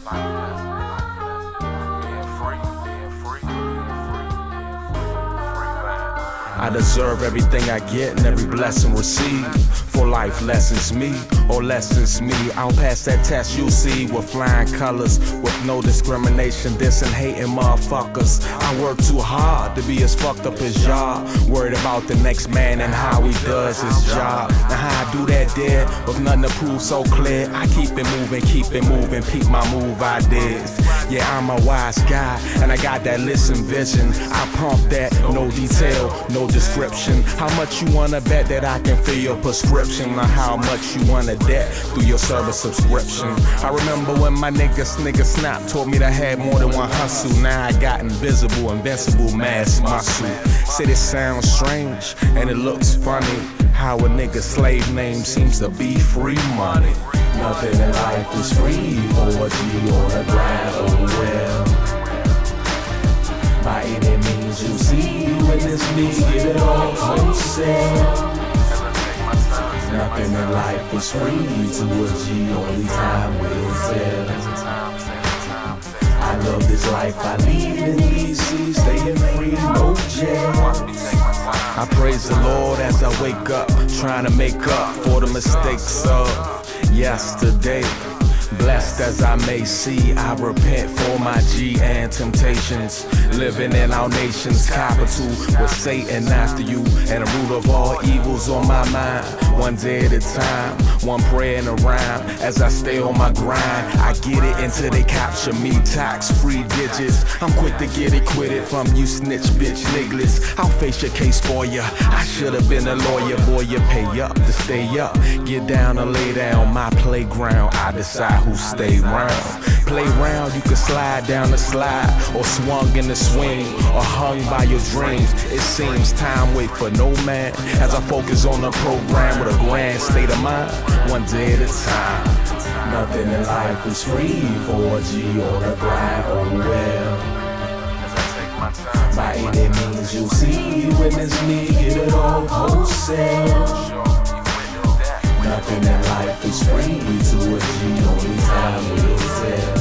I deserve everything I get and every blessing received. For life lessons me, or lessons me. I'll pass that test, you'll see, with flying colors, with no discrimination, dissing, hating motherfuckers. I work too hard to be as fucked up as y'all. Worried about the next man and how he does his job. Now how I do that there, with nothing to prove so clear. I keep it moving, peep my move ideas. Yeah, I'm a wise guy, and I got that listen vision. I pump that, no detail, no description. How much you wanna bet that I can fill your prescription? Or how much you wanna debt through your service subscription? I remember when my nigga Snap told me that I had more than one hustle. Now I got invisible, invincible mass muscle. Said it sounds strange, and it looks funny how a nigga slave name seems to be free money. Nothing in life is free for a G on the grind, oh well. By any means you see, witness me, get it all wholesale. Nothing in life is free to a G, only time will tell. I love this life I lead in DC, staying free, no jail. I praise the Lord as I wake up, trying to make up for the mistakes of yesterday. Blessed as I may see, I repent for my G and temptations. Living in our nation's capital with Satan after you, and the root of all evils on my mind. One day at a time, one prayer and a rhyme. As I stay on my grind, I get it until they capture me. Tax-free digits, I'm quick to get it quitted from you snitch bitch niggas. I'll face your case for ya. I should've been a lawyer, boy. You pay up to stay up. Get down or lay down, my playground. I decide who stay round. Play round, you can slide down the slide, or swung in the swing, or hung by your dreams. It seems time wait for no man, as I focus on the program with a grand state of mind, one day at a time. Nothing in life is free for a G on the grind, oh well. By any means you see, witness me, get it all wholesale. Nothing in life is free to a G, only time will tell.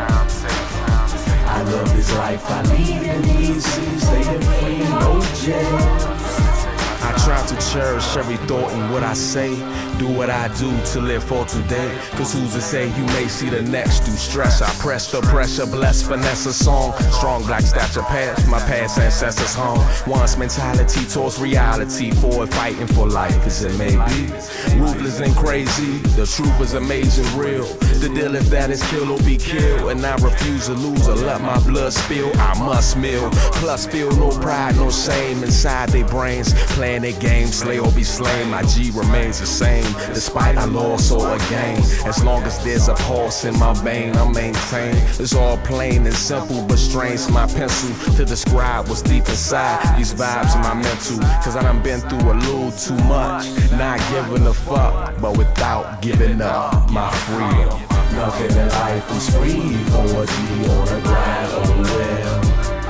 I love this life I lead in DC, staying free, no jail. I try to cherish every thought in what I say. Do what I do to live for today. Cause who's to say you may see the next through stress. I press the pressure, bless, finesse a song. Strong black stature past, my past ancestors home. Once mentality towards reality, forward fighting for life as it may be. Ruthless and crazy, the truth is amazing real. The deal is that it's kill or be killed, and I refuse to lose or let my blood spill. I must mill, plus feel no pride, no shame inside their brains. Playing their game, slay or be slain. My G remains the same, despite I lost or a gain. As long as there's a pulse in my vein, I maintain. It's all plain and simple, but strains my pencil to describe what's deep inside these vibes in my mental. Cause I done been through a little too much, not giving a fuck, but without giving up my freedom. Nothing in life is free for a G on the grind, oh well.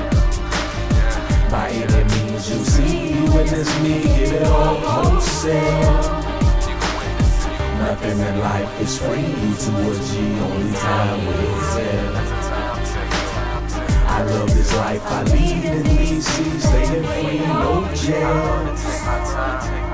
By any means you see, witness me, get it all wholesale. Nothing in life is free to a G, only time will tell. I love this life I lead in DC, staying free, no jail.